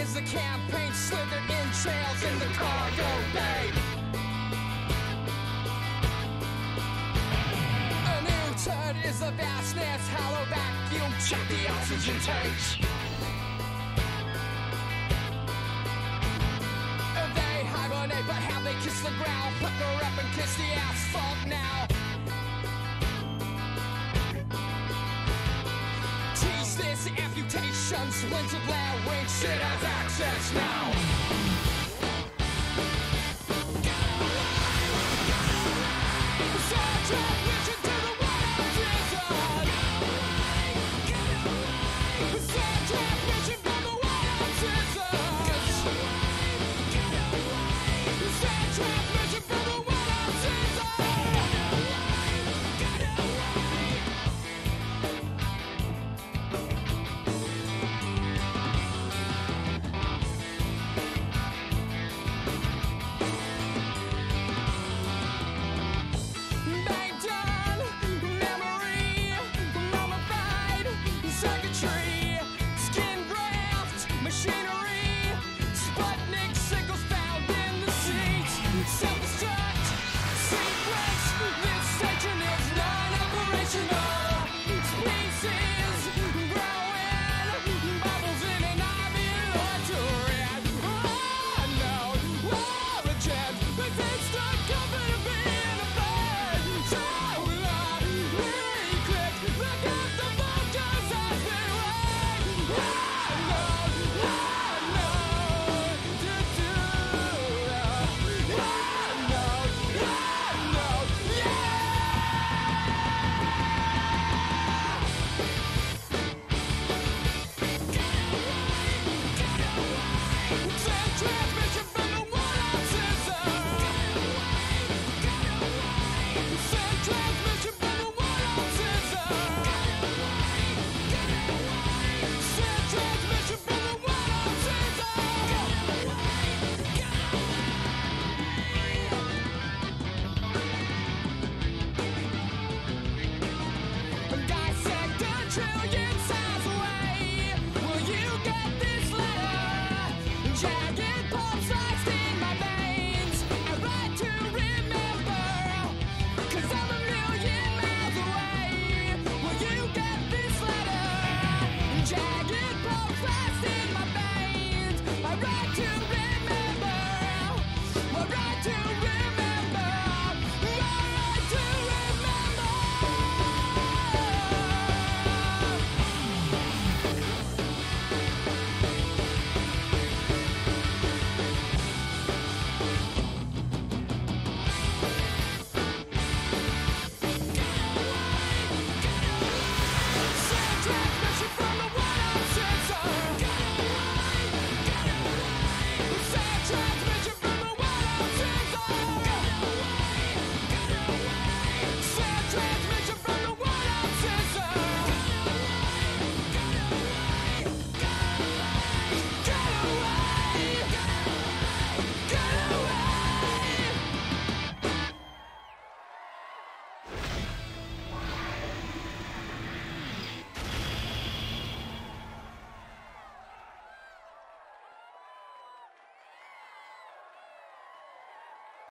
is the campaign slithered in trails in the cargo bay. A new turd is the vastness, hollow vacuum, check the oxygen tanks. They hibernate, but how they kiss the ground, pucker up and kiss the asphalt now. Tease this amputation, splintered larynx, it has access now.